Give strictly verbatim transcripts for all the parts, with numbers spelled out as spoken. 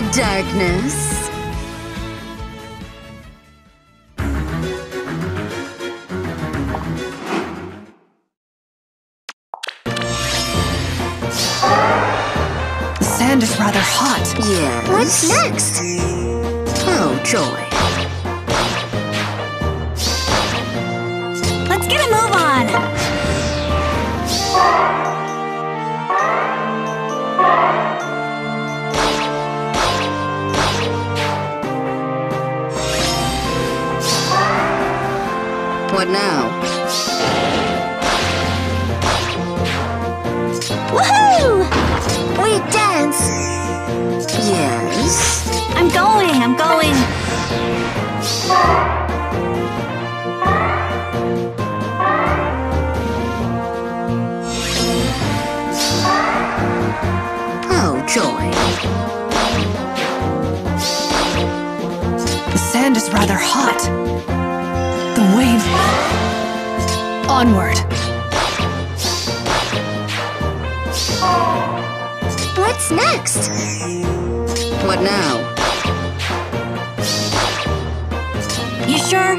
Darkness. The sand is rather hot. Yes. What's next? Oh, joy. Let's get a move on! What now? Woohoo! We dance! Yes. I'm going, I'm going! Oh, joy. The sand is rather hot. The wave... Onward. What's next? What now? You sure?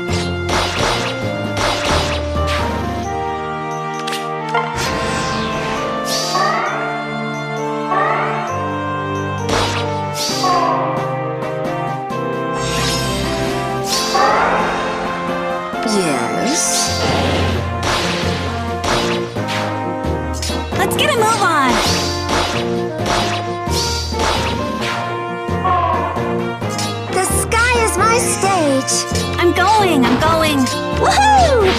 Yes. Let's get a move on! The sky is my stage! I'm going, I'm going! Woohoo!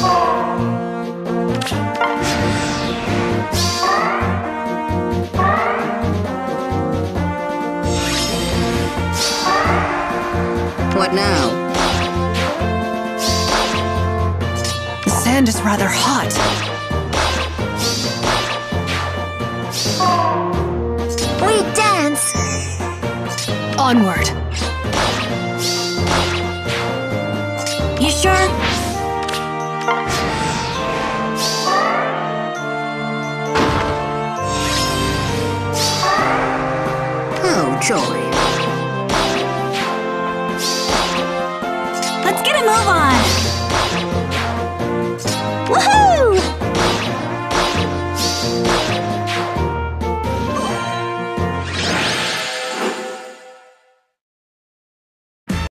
What now? The sand is rather hot. We dance! Onward. You sure? Oh, joy. Let's get a move on!